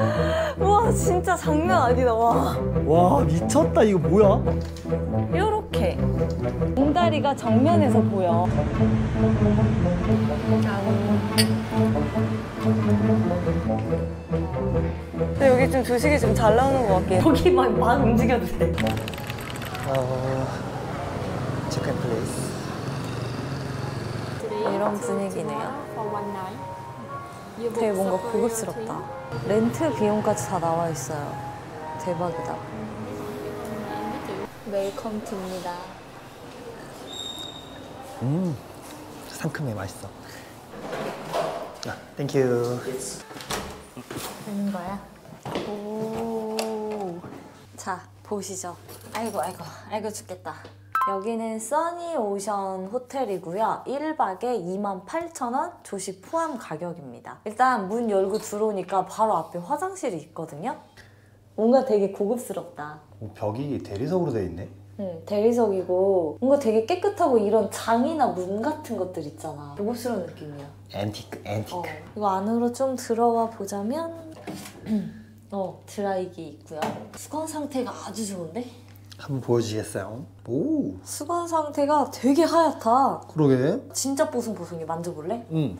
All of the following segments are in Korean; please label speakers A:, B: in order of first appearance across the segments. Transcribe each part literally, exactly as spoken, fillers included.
A: 와 진짜 장난 아니다. 와.
B: 와 미쳤다. 이거 뭐야?
A: 요렇게 봉다리가 정면에서 보여. 근데 여기 좀 조식이 좀 잘 나오는 것 같긴 해. 거기 막, 막 움직여도 돼.
B: 어... 체크인 플레이스.
A: 이런 분위기네요. 되게 뭔가 고급스럽다. 렌트 비용까지 다 나와 있어요. 대박이다. 웰컴 티입니다.
B: 음, 상큼해 맛있어. 아, 땡큐.
A: 되는 거야? 오. 자, 보시죠. 아이고, 아이고, 아이고 죽겠다. 여기는 써니오션 호텔이고요. 일 박에 이만 팔천 원 조식 포함 가격입니다. 일단 문 열고 들어오니까 바로 앞에 화장실이 있거든요. 뭔가 되게 고급스럽다.
B: 오, 벽이 대리석으로 돼 있네.
A: 응, 대리석이고 뭔가 되게 깨끗하고 이런 장이나 문 같은 것들 있잖아. 고급스러운 느낌이야.
B: 앤티크, 앤티크.
A: 어, 이거 안으로 좀 들어와 보자면 어, 드라이기 있고요. 수건 상태가 아주 좋은데?
B: 한번 보여주시겠어요? 오.
A: 수건 상태가 되게 하얗다.
B: 그러게.
A: 진짜 뽀송뽀송해. 만져볼래?
B: 응.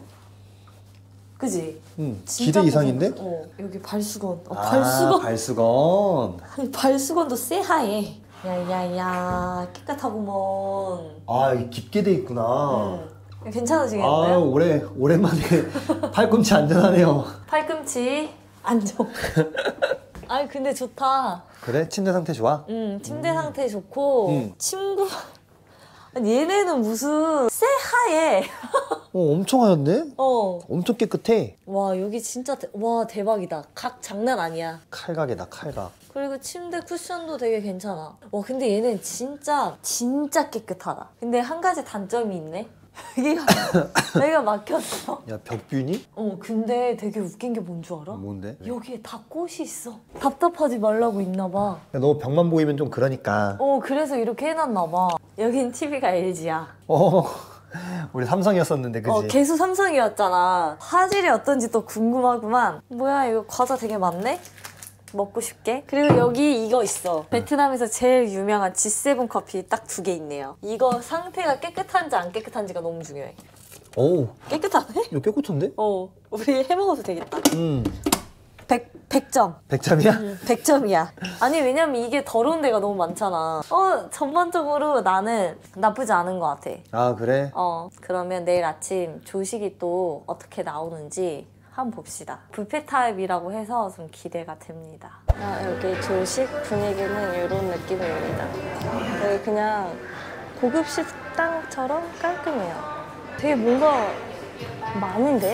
A: 그지?
B: 응.
A: 진짜
B: 기대 이상인데?
A: 뽀송... 어, 여기 발수건. 어,
B: 아,
A: 발수건.
B: 발수건.
A: 발수건도 새하얘. 야야야, 깨끗하구먼.
B: 아, 이게 깊게 돼 있구나.
A: 응. 괜찮으시겠나요?
B: 아, 오래, 오랜만에 팔꿈치 안전하네요.
A: 팔꿈치 안정. 아니 근데 좋다.
B: 그래? 침대 상태 좋아?
A: 응, 침대 상태 좋고
B: 음.
A: 침구. 아니, 얘네는 무슨 새하얘.
B: 어, 엄청 하얗네?
A: 어.
B: 엄청 깨끗해.
A: 와 여기 진짜 대... 와 대박이다. 각 장난 아니야.
B: 칼각이다, 칼각.
A: 그리고 침대 쿠션도 되게 괜찮아. 와 근데 얘는 진짜 진짜 깨끗하다. 근데 한 가지 단점이 있네. 여기가 여기가 막혔어.
B: 야, 벽뷰니?
A: 어 근데 되게 웃긴 게 뭔 줄 알아?
B: 뭔데?
A: 여기에 다 꽃이 있어. 답답하지 말라고 있나 봐.
B: 야, 너 벽만 보이면 좀 그러니까.
A: 어 그래서 이렇게 해놨나 봐. 여긴 티비가 엘지야.
B: 어, 우리 삼성이었었는데, 그지?
A: 어 개수 삼성이었잖아. 화질이 어떤지 또 궁금하구만. 뭐야 이거 과자 되게 많네? 먹고 싶게. 그리고 여기 이거 있어. 베트남에서 제일 유명한 지 세븐 커피 딱 두 개 있네요. 이거 상태가 깨끗한지 안 깨끗한지가 너무 중요해.
B: 오,
A: 깨끗하네?
B: 이거 깨끗한데?
A: 어 우리 해먹어도 되겠다.
B: 음.
A: 백, 백 점.
B: 백 점이야?
A: 응, 백 점이야. 아니 왜냐면 이게 더러운 데가 너무 많잖아. 어 전반적으로 나는 나쁘지 않은 것 같아.
B: 아, 그래?
A: 어 그러면 내일 아침 조식이 또 어떻게 나오는지 한번 봅시다. 뷔페 타입이라고 해서 좀 기대가 됩니다. 아, 여기 조식 분위기는 이런 느낌입니다. 여기 그냥 고급 식당처럼 깔끔해요. 되게 뭔가 많은데?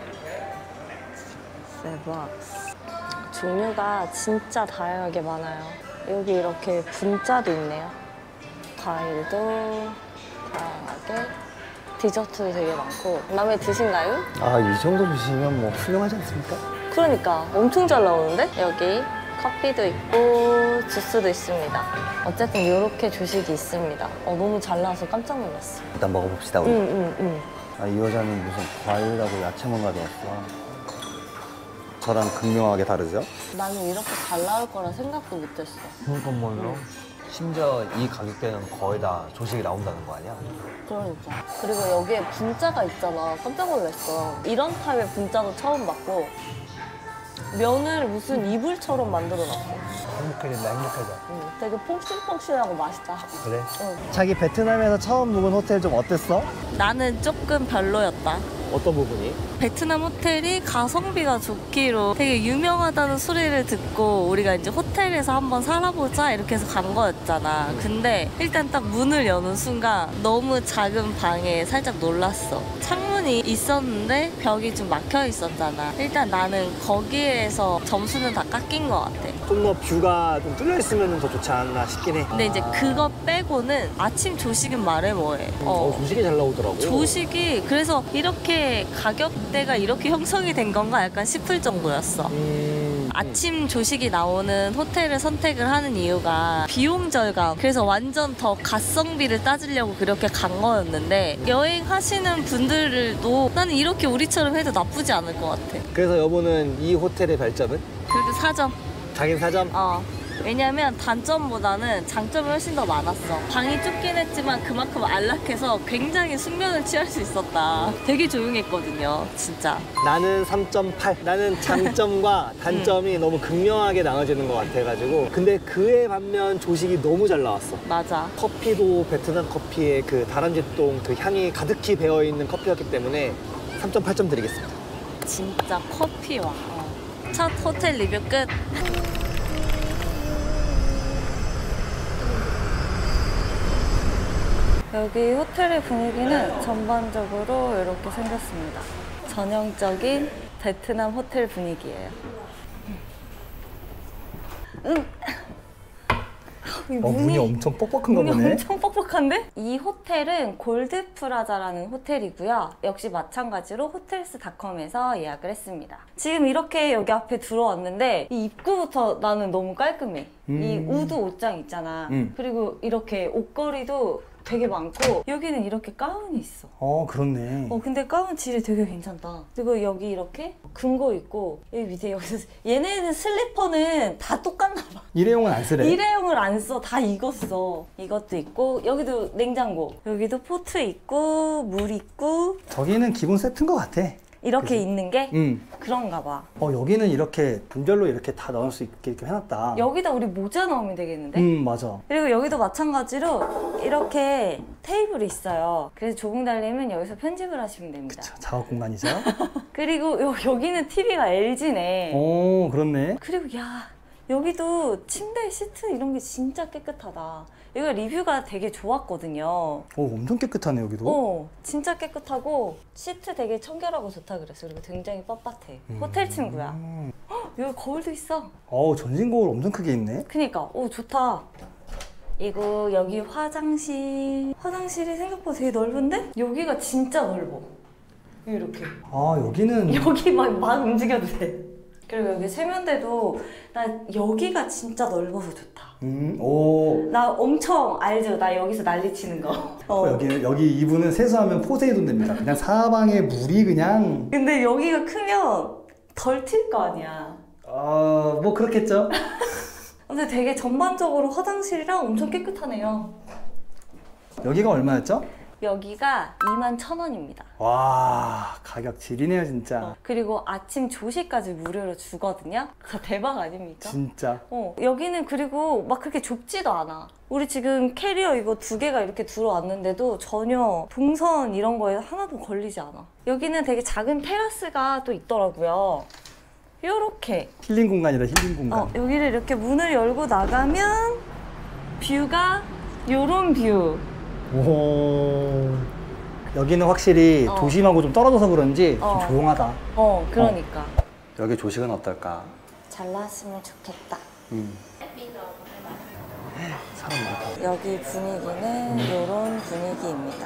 A: 대박. 종류가 진짜 다양하게 많아요. 여기 이렇게 분짜도 있네요. 과일도 다양하게. 디저트도 되게 많고. 마음에 드신가요?
B: 아, 이 정도 주시면 뭐 훌륭하지 않습니까?
A: 그러니까 엄청 잘 나오는데? 여기 커피도 있고 주스도 있습니다. 어쨌든 이렇게 조식이 있습니다. 어, 너무 잘 나와서 깜짝 놀랐어.
B: 일단 먹어봅시다, 우리.
A: 응, 응, 응.
B: 아, 이 여자는 무슨 과일하고 야채만 가져왔어. 저랑 극명하게 다르죠?
A: 나는 이렇게 잘 나올 거라 생각도 못했어.
B: 그러니까 뭐요? 심지어 이 가격대는 거의 다 조식이 나온다는 거 아니야?
A: 그러니까. 그리고 여기에 분짜가 있잖아. 깜짝 놀랐어. 이런 타입의 분짜도 처음 봤고 면을 무슨 이불처럼 만들어놨어.
B: 행복해진다, 행복해져.
A: 응, 되게 퐁신퐁신하고 맛있다.
B: 그래?
A: 응.
B: 자기 베트남에서 처음 묵은 호텔 좀 어땠어?
A: 나는 조금 별로였다.
B: 어떤 부분이?
A: 베트남 호텔이 가성비가 좋기로 되게 유명하다는 소리를 듣고 우리가 이제 호텔에서 한번 살아보자 이렇게 해서 간 거였잖아. 근데 일단 딱 문을 여는 순간 너무 작은 방에 살짝 놀랐어. 창문이 있었는데 벽이 좀 막혀 있었잖아. 일단 나는 거기에서 점수는 다 깎인 것 같아.
B: 좀 더 뷰가 좀 뚫려 있으면 더 좋지 않나 싶긴 해.
A: 근데 이제 그거 빼고는 아침 조식은 말해 뭐해.
B: 어, 조식이 잘 나오더라고.
A: 조식이 그래서 이렇게 어떻게 가격대가 이렇게 형성이 된 건가 약간 싶을 정도였어.
C: 음...
A: 아침 조식이 나오는 호텔을 선택을 하는 이유가 비용 절감. 그래서 완전 더 가성비를 따지려고 그렇게 간 거였는데 여행하시는 분들도 나는 이렇게 우리처럼 해도 나쁘지 않을 것 같아.
C: 그래서 여보는 이 호텔의 발점은?
A: 그래도 사 점.
C: 자긴 사 점?
A: 어. 왜냐면 단점보다는 장점이 훨씬 더 많았어. 방이 좁긴 했지만 그만큼 안락해서 굉장히 숙면을 취할 수 있었다. 되게 조용했거든요, 진짜.
C: 나는 삼 점 팔. 나는 장점과 단점이 너무 극명하게 나눠지는 것 같아가지고. 근데 그에 반면 조식이 너무 잘 나왔어.
A: 맞아.
C: 커피도 베트남 커피의 그 다람쥐똥 그 향이 가득히 배어있는 커피였기 때문에 삼 점 팔 점 드리겠습니다.
A: 진짜 커피와. 어. 첫 호텔 리뷰 끝. 여기 호텔의 분위기는 전반적으로 이렇게 생겼습니다. 전형적인 베트남 호텔 분위기예요. 응. 이
C: 어, 문이 엄청 뻑뻑한가
A: 문이
C: 보네.
A: 엄청 뻑뻑한데? 이 호텔은 골드프라자라는 호텔이고요. 역시 마찬가지로 호텔스닷컴에서 예약을 했습니다. 지금 이렇게 여기 앞에 들어왔는데 이 입구부터 나는 너무 깔끔해.
C: 음.
A: 이 우드 옷장 있잖아.
C: 음.
A: 그리고 이렇게 옷걸이도 되게 많고 여기는 이렇게 가운이 있어.
C: 어, 그렇네.
A: 어 근데 가운 질이 되게 괜찮다. 그리고 여기 이렇게 금고 있고 여기 밑에 여기서 얘네는 슬리퍼는 다 똑같나 봐.
C: 일회용은 안 쓰래.
A: 일회용을 안 써. 다 익었어. 이것도 있고 여기도 냉장고. 여기도 포트 있고 물 있고.
C: 저기는 기본 세트인 것 같아.
A: 이렇게
C: 그치?
A: 있는 게
C: 응.
A: 그런가 봐.
C: 어, 여기는 이렇게 분별로 이렇게 다 넣을 수 있게 이렇게 해놨다.
A: 여기다 우리 모자 넣으면 되겠는데?
C: 음, 맞아.
A: 그리고 여기도 마찬가지로 이렇게 테이블이 있어요. 그래서 조공 달리면 여기서 편집을 하시면 됩니다.
C: 그쵸, 작업 공간이죠.
A: 그리고 요, 여기는 티비가 엘지네.
C: 오, 그렇네.
A: 그리고 야 여기도 침대 시트 이런 게 진짜 깨끗하다. 이거 리뷰가 되게 좋았거든요.
C: 오, 엄청 깨끗하네, 여기도.
A: 어, 진짜 깨끗하고 시트 되게 청결하고 좋다 그랬어. 그리고 굉장히 빳빳해.
C: 음.
A: 호텔 침구야. 헉, 여기 거울도 있어.
C: 어우, 전신 거울 엄청 크게 있네.
A: 그니까, 오 좋다. 이거 여기 화장실. 화장실이 생각보다 되게 넓은데? 여기가 진짜 넓어. 이렇게.
C: 아, 여기는
A: 여기 막, 막 움직여도 돼. 그리고 여기 세면대도 나 여기가 진짜 넓어서 좋다.
C: 음, 오.
A: 나 엄청 알죠? 나 여기서 난리 치는 거.
C: 어. 여기 여기 이분은 세수하면 포세이돈 됩니다. 그냥 사방에 물이 그냥.
A: 근데 여기가 크면 덜 튈 거 아니야.
C: 어, 뭐 그렇겠죠.
A: 근데 되게 전반적으로 화장실이랑 엄청 깨끗하네요.
C: 여기가 얼마였죠?
A: 여기가 이만 천 원입니다.
C: 와, 가격 지리네요, 진짜.
A: 어, 그리고 아침 조식까지 무료로 주거든요. 대박 아닙니까?
C: 진짜.
A: 어, 여기는 그리고 막 그렇게 좁지도 않아. 우리 지금 캐리어 이거 두 개가 이렇게 들어왔는데도 전혀 동선 이런 거에 하나도 걸리지 않아. 여기는 되게 작은 테라스가 또 있더라고요. 요렇게.
C: 힐링 공간이다, 힐링 공간.
A: 어, 여기를 이렇게 문을 열고 나가면 뷰가 요런 뷰.
C: 오. 여기는 확실히
A: 어.
C: 도심하고 좀 떨어져서 그런지
A: 어.
C: 좀 조용하다.
A: 어, 그러니까.
B: 여기 조식은 어떨까?
A: 잘 나왔으면 좋겠다.
B: 음. 사람 많다.
A: 여기 분위기는 이런 분위기입니다.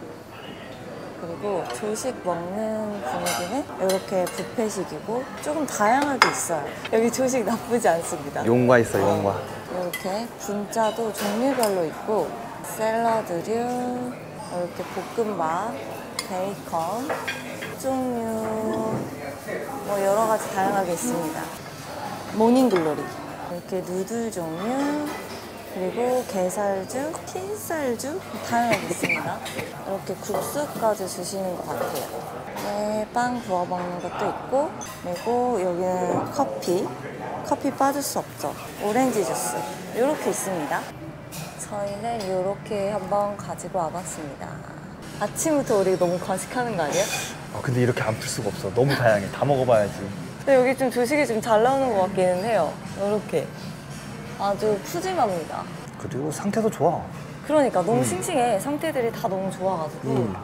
A: 그리고 조식 먹는 분위기는 이렇게 뷔페식이고 조금 다양하게 있어요. 여기 조식 나쁘지 않습니다.
B: 용과 있어, 용과.
A: 이렇게 분짜도 종류별로 있고 샐러드류, 이렇게 볶음밥, 베이컨, 종류 뭐 여러 가지 다양하게 있습니다. 모닝글로리, 이렇게 누들 종류, 그리고 게살죽, 흰쌀죽 다양하게 있습니다. 이렇게 국수까지 주시는 것 같아요. 네, 빵 구워 먹는 것도 있고, 그리고 여기는 커피, 커피 빠질 수 없죠. 오렌지 주스 이렇게 있습니다. 저희는 이렇게 한번 가지고 와봤습니다. 아침부터 우리 너무 과식하는 거 아니야?
C: 어, 근데 이렇게 안 풀 수가 없어. 너무 다양해. 다 먹어봐야지.
A: 근데 여기 좀 조식이 좀 잘 나오는 것 같기는 해요. 이렇게 아주 푸짐합니다.
C: 그리고 상태도 좋아.
A: 그러니까 너무 싱싱해. 상태들이 다 너무 좋아가지고.
C: 음.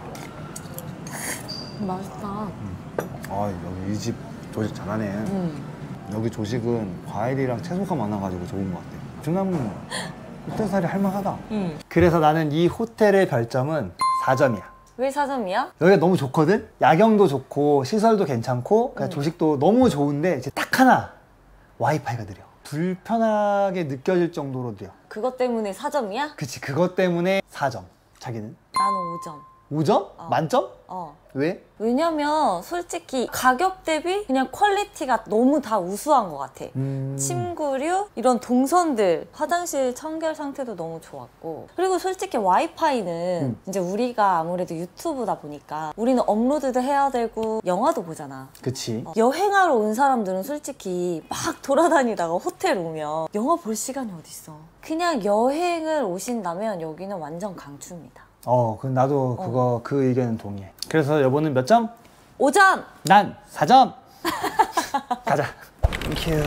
A: 맛있다.
B: 아, 여기 이 집 조식 잘하네.
A: 음.
B: 여기 조식은 과일이랑 채소가 많아가지고 좋은 것 같아. 베트남은 호텔살이 할만하다.
A: 음.
C: 그래서 나는 이 호텔의 별점은 사 점이야.
A: 왜 사 점이야?
C: 여기가 너무 좋거든? 야경도 좋고 시설도 괜찮고 그냥
A: 음.
C: 조식도 너무 좋은데 이제 딱 하나 와이파이가 느려. 불편하게 느껴질 정도로 느려.
A: 그것 때문에 사 점이야?
C: 그치, 그것 때문에 사 점. 자기는?
A: 나는 오 점.
C: 오 점?
A: 어.
C: 만점?
A: 어.
C: 왜?
A: 왜냐면 솔직히 가격 대비 그냥 퀄리티가 너무 다 우수한 것 같아.
C: 음...
A: 침구류, 이런 동선들, 화장실 청결 상태도 너무 좋았고, 그리고 솔직히 와이파이는
C: 음.
A: 이제 우리가 아무래도 유튜브다 보니까 우리는 업로드도 해야 되고 영화도 보잖아.
C: 그치.
A: 어, 여행하러 온 사람들은 솔직히 막 돌아다니다가 호텔 오면 영화 볼 시간이 어딨어. 그냥 여행을 오신다면 여기는 완전 강추입니다.
C: 어, 그 나도 그거 그 의견은 동의해. 그래서 여보는 몇 점?
A: 오 점!
C: 난 사 점! 가자. 땡큐.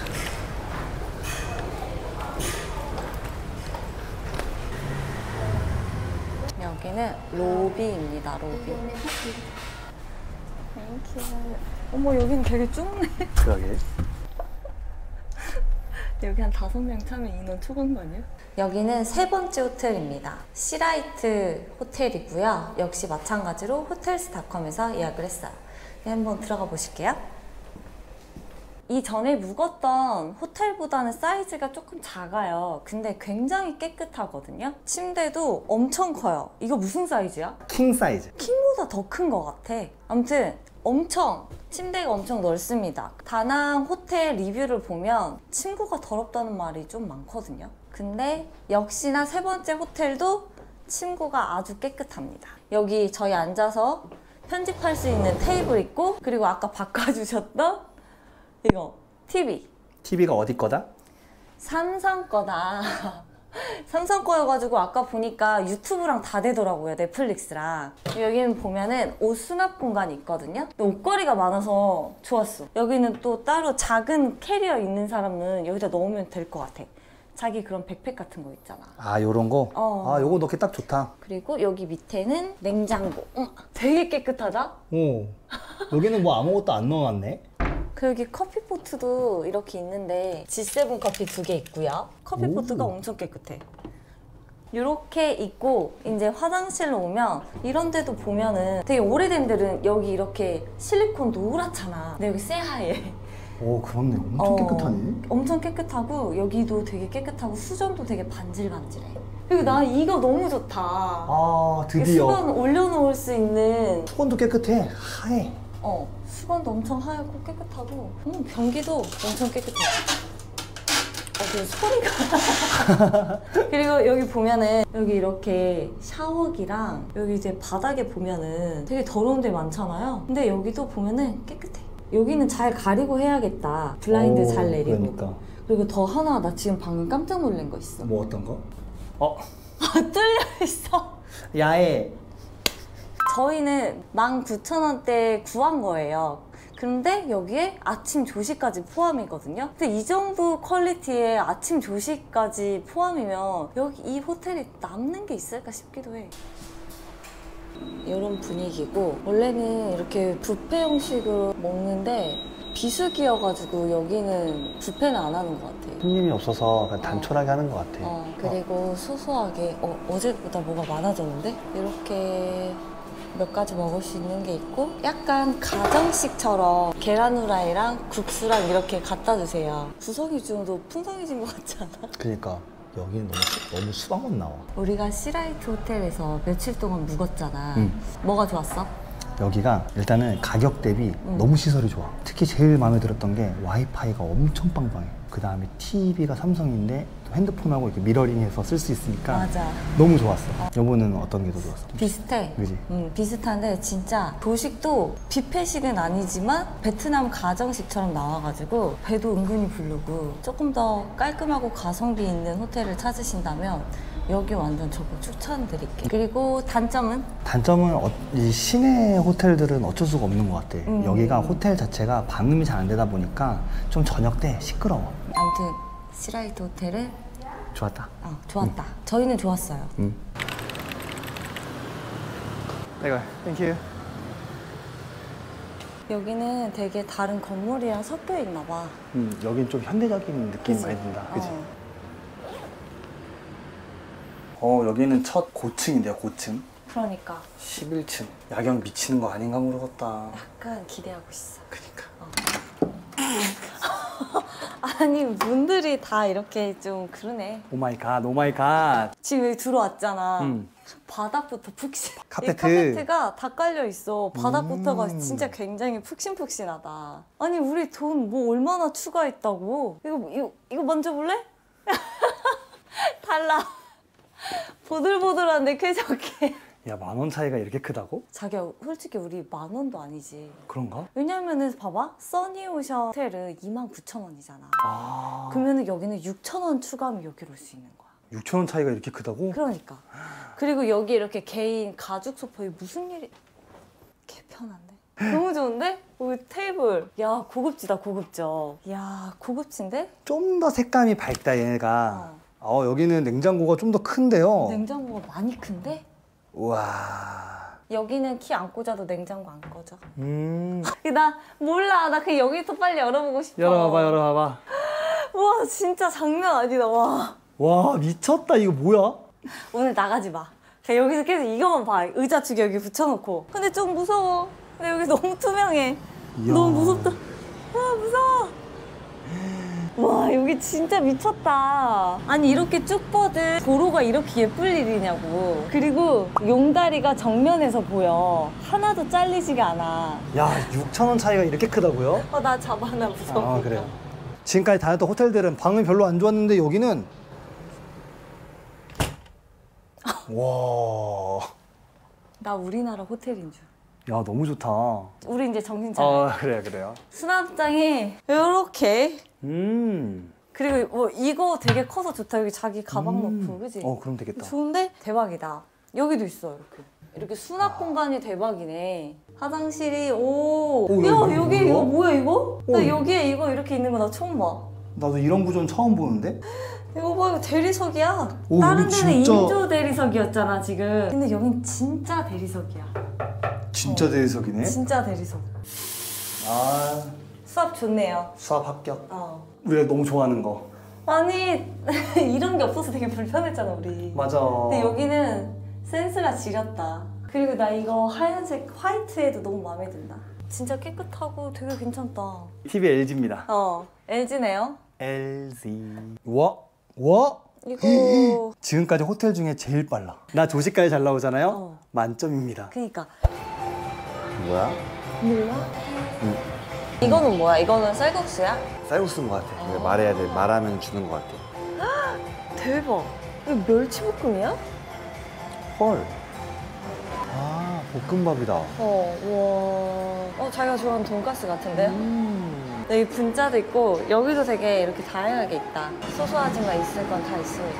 A: 여기는 로비입니다, 로비. 땡큐. 어머, 여기는 되게 좁네.
C: 그러게.
A: 여기 한 다섯 명 차면 인원 초반 거 아니야? 여기는 세 번째 호텔입니다. 시라이트 호텔이고요. 역시 마찬가지로 호텔스닷컴에서 예약을 했어요. 네, 한번 들어가 보실게요. 이전에 묵었던 호텔보다는 사이즈가 조금 작아요. 근데 굉장히 깨끗하거든요. 침대도 엄청 커요. 이거 무슨 사이즈야?
C: 킹 사이즈.
A: 킹보다 더 큰 것 같아. 아무튼 엄청 침대가 엄청 넓습니다. 다낭 호텔 리뷰를 보면 침구가 더럽다는 말이 좀 많거든요. 근데 역시나 세 번째 호텔도 침구가 아주 깨끗합니다. 여기 저희 앉아서 편집할 수 있는 테이블 있고, 그리고 아까 바꿔주셨던 이거 티비.
C: 티비가 어디 거다?
A: 삼성 거다. 삼성 거여가지고 아까 보니까 유튜브랑 다 되더라고요. 넷플릭스랑. 여기는 보면은 옷 수납 공간이 있거든요. 근데 옷걸이가 많아서 좋았어. 여기는 또 따로 작은 캐리어 있는 사람은 여기다 넣으면 될 것 같아. 자기 그런 백팩 같은 거 있잖아.
C: 아, 요런 거?
A: 어.
C: 아, 요거 넣기 딱 좋다.
A: 그리고 여기 밑에는 냉장고. 응, 되게 깨끗하다?
C: 오. 여기는 뭐 아무것도 안 넣어놨네?
A: 그 여기 커피포트도 이렇게 있는데 지 세븐 커피 두 개 있고요. 커피포트가
C: 오.
A: 엄청 깨끗해. 이렇게 있고, 이제 화장실로 오면 이런 데도 보면은 되게 오래된 데는 여기 이렇게 실리콘 노랗잖아. 근데 여기 새하얘.
C: 오, 그렇네. 엄청
A: 어,
C: 깨끗하네.
A: 엄청 깨끗하고 여기도 되게 깨끗하고 수전도 되게 반질반질해. 그리고 나 이거 너무 좋다.
C: 아,
A: 이
C: 드디어.
A: 수건 올려놓을 수 있는.
C: 수건도 깨끗해. 하얘.
A: 어, 수건도 엄청 하얗고 깨끗하고, 음, 변기도 엄청 깨끗해. 어, 그 소리가. 그리고 여기 보면은 여기 이렇게 샤워기랑 여기 이제 바닥에 보면은 되게 더러운 데 많잖아요. 근데 여기도 보면은 깨끗해. 여기는 잘 가리고 해야겠다. 블라인드
C: 오,
A: 잘 내리고.
C: 그러니까.
A: 그리고 더 하나, 나 지금 방금 깜짝 놀란 거 있어.
C: 뭐 어떤 거? 어?
A: 아, 뚫려 있어.
C: 야해.
A: 저희는 만 구천 원대에 구한 거예요. 근데 여기에 아침 조식까지 포함이거든요. 근데 이 정도 퀄리티의 아침 조식까지 포함이면 여기 이 호텔이 남는 게 있을까 싶기도 해. 이런 분위기고, 원래는 이렇게 뷔페 형식으로 먹는데 비수기여가지고 여기는 뷔페는 안 하는 것 같아.
C: 손님이 없어서 그냥 단촐하게 하는 것 같아.
A: 어, 그리고 소소하게, 어, 어제보다 뭐가 많아졌는데? 이렇게 몇 가지 먹을 수 있는 게 있고, 약간 가정식처럼 계란 후라이랑 국수랑 이렇게 갖다 주세요. 구성이 좀 더 풍성해진 것 같지 않아?
C: 그러니까 여기는 너무, 너무 수박만 나와.
A: 우리가 시라이트 호텔에서 며칠 동안 묵었잖아.
C: 응.
A: 뭐가 좋았어?
C: 여기가 일단은 가격 대비
A: 응.
C: 너무 시설이 좋아. 특히 제일 마음에 들었던 게 와이파이가 엄청 빵빵해. 그 다음에 티비가 삼성인데 핸드폰하고 이렇게 미러링해서 쓸 수 있으니까
A: 맞아.
C: 너무 좋았어. 여보는 어떤 게 더 좋았어?
A: 비슷해.
C: 그지?
A: 응, 비슷한데 진짜 조식도 뷔페식은 아니지만 베트남 가정식처럼 나와가지고 배도 은근히 부르고, 조금 더 깔끔하고 가성비 있는 호텔을 찾으신다면 여기 완전 저거 추천드릴게. 그리고 단점은?
C: 단점은 어, 이 시내 호텔들은 어쩔 수가 없는 것 같아.
A: 음.
C: 여기가 호텔 자체가 방음이 잘 안 되다 보니까 좀 저녁 때 시끄러워.
A: 아무튼 시라이트 호텔은
C: 좋았다.
A: 어, 좋았다. 저희는 좋았어요.
C: 응. 내가 땡큐.
A: 여기는 되게 다른 건물이랑 섞여 있나 봐.
C: 음, 여긴 좀 현대적인 느낌
A: 그치?
C: 많이 든다. 그치?
A: 어.
C: 어, 여기는 첫 고층인데요, 고층.
A: 그러니까
C: 십일 층. 야경 미치는 거 아닌가 모르겠다.
A: 약간 기대하고 있어.
C: 그니까.
A: 아니 문들이 다 이렇게 좀 그러네.
C: 오 마이 갓, 오 마이 갓.
A: 지금 여기 들어왔잖아.
C: 음.
A: 바닥부터 푹신.
C: 카페트.
A: 이 카페트가 다 깔려 있어. 바닥부터가
C: 음.
A: 진짜 굉장히 푹신푹신하다. 아니 우리 돈 뭐 얼마나 추가했다고? 이거 이거 이거 만져볼래? 달라. 보들보들한데 쾌적해.
C: 야, 만 원 차이가 이렇게 크다고?
A: 자기야 솔직히 우리 만 원도 아니지.
C: 그런가?
A: 왜냐면은 봐봐 써니오션 호텔은 이만 구천 원이잖아.
C: 아.
A: 그러면은 여기는 육천 원 추가하면 여기로 올 수 있는 거야.
C: 육천 원 차이가 이렇게 크다고?
A: 그러니까. 그리고 여기 이렇게 개인 가죽 소파 이 무슨 일이 개 편한데? 너무 좋은데? 여기 테이블. 야 고급지다 고급져. 야 고급진데?
C: 좀 더 색감이 밝다 얘네가.
A: 어.
C: 어, 여기는 냉장고가 좀 더 큰데요.
A: 냉장고가 많이 큰데?
C: 우와.
A: 여기는 키 안 꽂아도 냉장고 안 꺼져.
C: 음.
A: 나 몰라. 나 그냥 여기부터 빨리 열어보고 싶어.
C: 열어봐봐, 열어봐봐.
A: 와 진짜 장난 아니다. 와.
C: 와, 미쳤다. 이거 뭐야?
A: 오늘 나가지 마. 그냥 여기서 계속 이거만 봐. 의자 두 개 여기 붙여놓고. 근데 좀 무서워. 근데 여기 너무 투명해.
C: 이야.
A: 너무 무섭다. 와 무서워. 와 여기 진짜 미쳤다. 아니 이렇게 쭉 뻗은 도로가 이렇게 예쁠 일이냐고. 그리고 용다리가 정면에서 보여. 하나도 잘리지가 않아.
C: 야, 육천 원 차이가 이렇게 크다고요?
A: 어 나 잡아 나 무서워.
C: 아, 그래요. 지금까지 다녔던 호텔들은 방음이 별로 안 좋았는데 여기는 와.
A: 나 우리나라 호텔인 줄.
C: 야, 너무 좋다.
A: 우리 이제 정신 차려.
C: 어, 그래요, 그래요.
A: 수납장이 이렇게.
C: 음.
A: 그리고 뭐 이거 되게 커서 좋다. 여기 자기 가방
C: 음.
A: 넣고, 그지?
C: 어, 그럼 되겠다.
A: 좋은데? 대박이다. 여기도 있어, 이렇게. 이렇게 수납 공간이 대박이네. 화장실이, 오.
C: 오,
A: 야,
C: 여기
A: 여기
C: 뭐야?
A: 이거 뭐야, 이거?
C: 오.
A: 나 여기에 이거 이렇게 있는 거 나 처음 봐.
C: 나도 이런 구조는 처음 보는데?
A: 이거 봐, 이거 대리석이야.
C: 오,
A: 다른
C: 여기
A: 데는
C: 진짜-
A: 인조 대리석이었잖아, 지금. 근데 여긴 진짜 대리석이야.
C: 진짜 대리석이네.
A: 진짜 대리석.
C: 아,
A: 수압 좋네요.
C: 수압 합격.
A: 어.
C: 우리가 너무 좋아하는 거.
A: 아니, 이런 게 없어서 되게 불편했잖아, 우리.
C: 맞아.
A: 근데 여기는 센스가 지렸다. 그리고 나 이거 하얀색 화이트에도 너무 마음에 든다. 진짜 깨끗하고 되게 괜찮다.
C: 티비 엘지입니다.
A: 어, 엘지네요.
C: 엘지. 와, 와.
A: 이거
C: 지금까지 호텔 중에 제일 빨라. 나 조식까지 잘 나오잖아요.
A: 어.
C: 만점입니다.
A: 그니까
B: 뭐야?
A: 몰라?
B: 응.
A: 이거는 뭐야? 이거는 쌀국수야?
B: 쌀국수인 것 같아. 근데 말해야 돼. 말하면 주는 것 같아.
A: 대박. 이거 멸치볶음이야?
B: 헐. 아, 볶음밥이다.
A: 어, 와. 어, 자기가 좋아하는 돈가스 같은데요?
B: 음.
A: 여기 분짜도 있고 여기도 되게 이렇게 다양하게 있다. 소소하지만 있을 건 다 있으니까.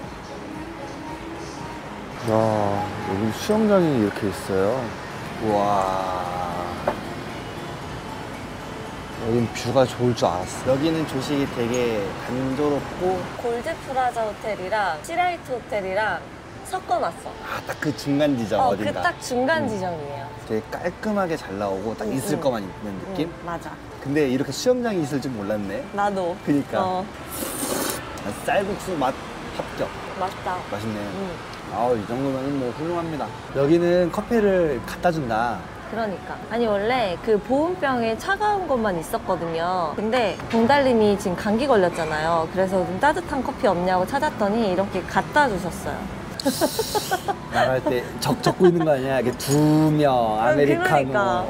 B: 야, 여기 수영장이 이렇게 있어요. 우와. 여긴 뷰가 좋을 줄 알았어. 여기는 조식이 되게 단조롭고,
A: 골드 프라자 호텔이랑 시라이트 호텔이랑 섞어놨어.
B: 아, 딱 그 중간 지점
A: 어,
B: 어딘가.
A: 그 딱 중간
B: 음.
A: 지점이에요.
B: 되게 깔끔하게 잘 나오고 딱
A: 응,
B: 있을
A: 응.
B: 것만 있는 느낌?
A: 응, 맞아.
B: 근데 이렇게 수영장이 있을 줄 몰랐네.
A: 나도.
B: 그니까.
A: 어,
B: 쌀국수 맛 합격.
A: 맛있다.
B: 맛있네.
A: 응,
B: 아우, 이 정도면 뭐 훌륭합니다. 여기는 커피를 갖다 준다.
A: 그러니까. 아니 원래 그 보온병에 차가운 것만 있었거든요. 근데 봉달님이 지금 감기 걸렸잖아요. 그래서 좀 따뜻한 커피 없냐고 찾았더니 이렇게 갖다 주셨어요.
B: 나갈 때 적 적고 있는 거 아니야? 이게 두 명 아메리카노.
A: 그러니까.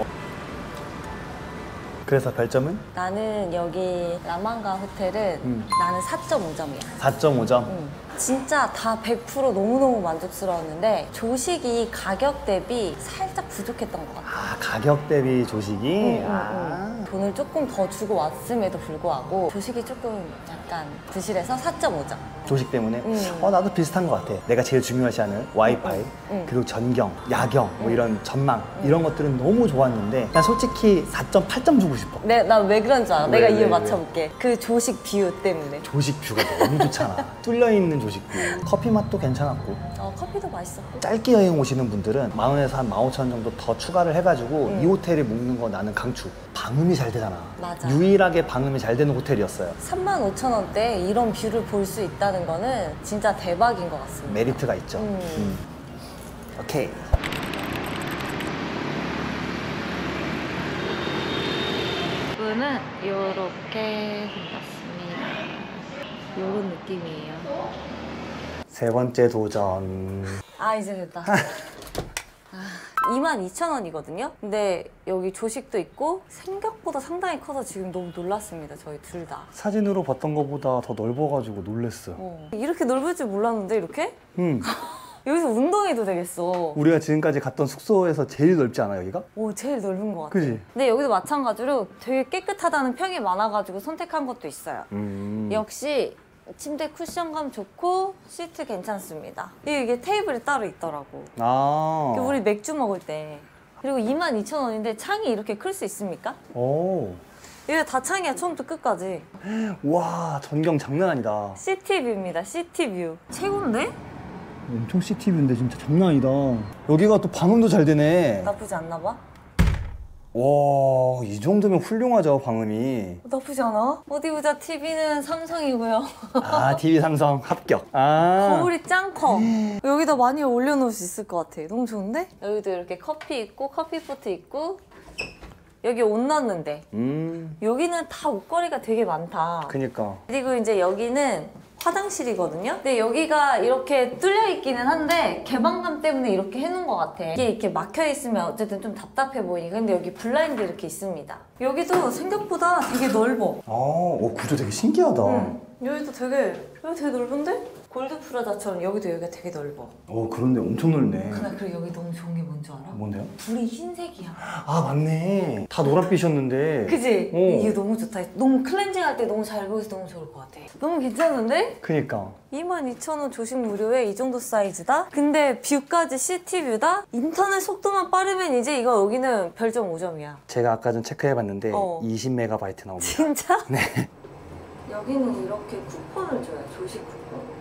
C: 그래서 별점은?
A: 나는 여기 라망가 호텔은
C: 음.
A: 나는 사 점 오 점이야.
C: 사 점 오 점.
A: 응. 진짜 다 백 퍼센트 너무너무 만족스러웠는데 조식이 가격 대비 살짝 부족했던 것 같아.
C: 아, 가격 대비 조식이?
A: 응, 응,
C: 아.
A: 응. 돈을 조금 더 주고 왔음에도 불구하고 조식이 조금 약간 드실해서 사 점 오 점.
C: 조식 때문에?
A: 음.
C: 어, 나도 비슷한 것 같아. 내가 제일 중요시하는 와이파이,
A: 음.
C: 그리고 전경, 야경, 뭐 이런 전망, 이런 것들은 너무 좋았는데, 난 솔직히 사 점 팔 점 주고 싶어.
A: 내, 나 왜 그런 줄 알아?
C: 왜,
A: 내가
C: 왜,
A: 이유
C: 왜?
A: 맞춰볼게. 그 조식 뷰 때문에.
C: 조식 뷰가 너무 좋잖아. 뚫려있는 조식 뷰. 커피 맛도 괜찮았고.
A: 어, 커피도 맛있었고.
C: 짧게 여행 오시는 분들은 만 원에서 한 만 오천 원 정도 더 추가를 해가지고
A: 음.
C: 이 호텔에 묵는 거 나는 강추. 방음이 잘 되잖아.
A: 맞아.
C: 유일하게 방음이 잘 되는 호텔이었어요.
A: 삼만 오천 원대에 이런 뷰를 볼 수 있다는 거는 진짜 대박인 것 같습니다.
C: 메리트가 있죠.
A: 음.
C: 음. 오케이.
A: 입구는 이렇게 생겼습니다. 이런 느낌이에요.
C: 세 번째 도전.
A: 아 이제 됐다. 아, 이만 이천 원이거든요? 근데 여기 조식도 있고 생각보다 상당히 커서 지금 너무 놀랐습니다. 저희 둘 다.
C: 사진으로 봤던 것보다 더 넓어가지고 놀랬어.
A: 어. 이렇게 넓을 줄 몰랐는데 이렇게?
C: 응.
A: 여기서 운동해도 되겠어.
C: 우리가 지금까지 갔던 숙소에서 제일 넓지 않아 여기가?
A: 오 제일 넓은 것 같아.
C: 그지?
A: 근데 여기도 마찬가지로 되게 깨끗하다는 평이 많아가지고 선택한 것도 있어요.
C: 음.
A: 역시 침대 쿠션감 좋고 시트 괜찮습니다. 이게 테이블이 따로 있더라고.
C: 아.
A: 우리 맥주 먹을 때. 그리고 이만 이천 원인데 창이 이렇게 클 수 있습니까?
C: 오.
A: 이게 다 창이야, 처음부터 끝까지.
C: 와, 전경 장난 아니다.
A: 시티뷰입니다, 시티뷰. 최고인데?
C: 엄청 시티뷰인데 진짜 장난 아니다. 여기가 또 방음도 잘 되네.
A: 나쁘지 않나 봐?
C: 와, 이 정도면 훌륭하죠, 방음이.
A: 나쁘지 않아? 어디 보자, 티비는 삼성이고요.
C: 아, 티비 삼성 합격. 아.
A: 거울이 짱 커. 여기다 많이 올려놓을 수 있을 것 같아. 너무 좋은데? 여기도 이렇게 커피 있고, 커피포트 있고, 여기 옷 넣는데.
C: 음.
A: 여기는 다 옷걸이가 되게 많다.
C: 그니까.
A: 그리고 이제 여기는 화장실이거든요? 근데 여기가 이렇게 뚫려 있기는 한데 개방감 때문에 이렇게 해놓은 것 같아. 이게 이렇게 막혀 있으면 어쨌든 좀 답답해 보이니까. 근데 여기 블라인드 이렇게 있습니다. 여기도 생각보다 되게 넓어.
C: 아, 오, 구조 되게 신기하다.
A: 응. 여기도 되게, 여기 되게 넓은데? 골드 프라자처럼 여기도 여기가 되게 넓어.
C: 오, 그런데 엄청 넓네.
A: 근데 그리고 여기 너무 좋은 게 뭔지 알아?
C: 뭔데요?
A: 불이 흰색이야.
C: 아, 맞네. 다 노란빛이었는데.
A: 그지?
C: 오.
A: 이게 너무 좋다. 너무 클렌징 할 때 너무 잘 보여서 너무 좋을 것 같아. 너무 괜찮은데?
C: 그니까.
A: 이만 이천 원 조식 무료에 이 정도 사이즈다? 근데 뷰까지 시티뷰다? 인터넷 속도만 빠르면 이제 이거 여기는 별점 오 점이야.
C: 제가 아까 전 체크해봤는데
A: 어.
C: 이십 메가바이트 나옵니다.
A: 진짜?
C: 네.
A: 여기는 이렇게 쿠폰을 줘요. 조식 쿠폰.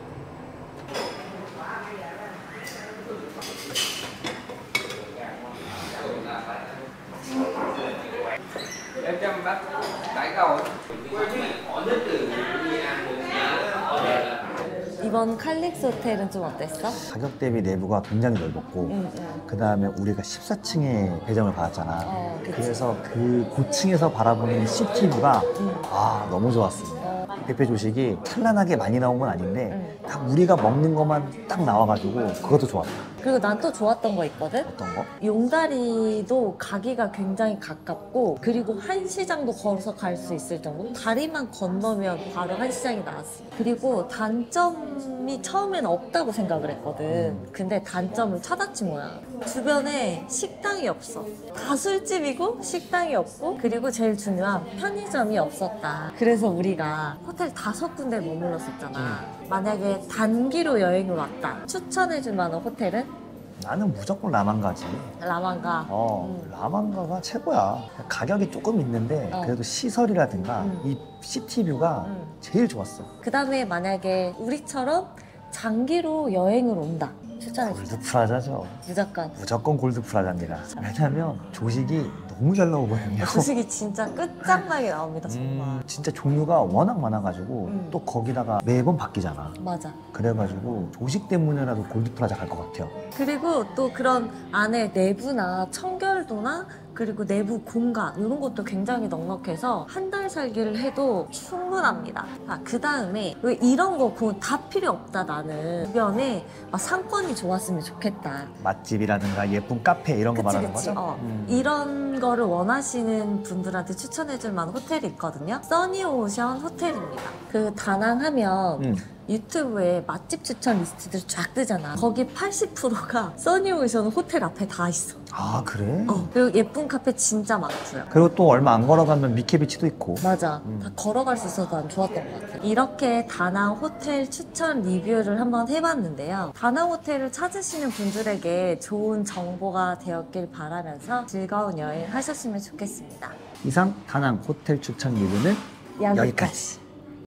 D: Em cho em bắt tải câu
A: 이번 칼릭스 호텔은 좀 어땠어?
B: 가격 대비 내부가 굉장히 넓었고
A: 응, 응.
B: 그 다음에 우리가 십사 층에 배정을 받았잖아.
A: 어, 그치.
B: 그래서 그 고층에서 바라보는 시티뷰가
A: 응.
B: 아 너무 좋았습니다.
A: 어.
B: 뷔페 조식이 찬란하게 많이 나온 건 아닌데
A: 응.
B: 딱 우리가 먹는 것만 딱 나와가지고 그것도 좋았다.
A: 그리고 난 또 좋았던 거 있거든?
B: 어떤 거?
A: 용다리도 가기가 굉장히 가깝고 그리고 한시장도 걸어서 갈 수 있을 정도? 다리만 건너면 바로 한시장이 나왔어. 그리고 단점이 처음엔 없다고 생각을 했거든. 근데 단점을 찾았지 뭐야. 주변에 식당이 없어. 다 술집이고 식당이 없고 그리고 제일 중요한 편의점이 없었다. 그래서 우리가 호텔 다섯 군데 머물렀었잖아. 만약에 단기로 여행을 왔다. 추천해줄 만한 호텔은?
B: 나는 무조건 라만가지.
A: 라만가.
B: 어,
A: 음.
B: 라만가가 최고야. 가격이 조금 있는데
A: 어.
B: 그래도 시설이라든가
A: 음.
B: 이 시티뷰가
A: 음.
B: 제일 좋았어.
A: 그 다음에 만약에 우리처럼 장기로 여행을 온다. 추천해줘.
B: 골드 프라자죠.
A: 무조건.
B: 무조건 골드 프라자입니다. 왜냐면 조식이 너무 잘 나오거든요.
A: 조식이 진짜 끝장나게 나옵니다, 정말.
B: 음, 진짜 종류가 워낙 많아가지고
A: 음.
B: 또 거기다가 매번 바뀌잖아.
A: 맞아.
B: 그래가지고 조식 때문에라도 골드 프라자 갈 것 같아요.
A: 그리고 또 그런 안에 내부나 청결도나 그리고 내부 공간 이런 것도 굉장히 넉넉해서 한 달 살기를 해도 충분합니다. 아, 그 다음에 왜 이런 거 다 필요 없다 나는. 주변에 막 상권이 좋았으면 좋겠다.
B: 맛집이라든가 예쁜 카페 이런 거
A: 그치
B: 말하는
A: 그치.
B: 거죠?
A: 어.
B: 음.
A: 이런 거를 원하시는 분들한테 추천해줄 만한 호텔이 있거든요. 써니오션 호텔입니다. 그 다낭하면
B: 음.
A: 유튜브에 맛집 추천 리스트들 쫙 뜨잖아. 거기 팔십 퍼센트가 써니오션 호텔 앞에 다 있어.
B: 아 그래?
A: 어. 그리고 예쁜 카페 진짜 많고요.
B: 그리고 또 얼마 안 걸어가면 미케비치도 있고.
A: 맞아.
B: 음.
A: 다 걸어갈 수 있어서 난 좋았던 것 같아. 이렇게 다낭 호텔 추천 리뷰를 한번 해봤는데요. 다낭 호텔을 찾으시는 분들에게 좋은 정보가 되었길 바라면서 즐거운 여행 하셨으면 좋겠습니다.
B: 이상 다낭 호텔 추천 리뷰는
A: 여기까지.
B: 여기까지.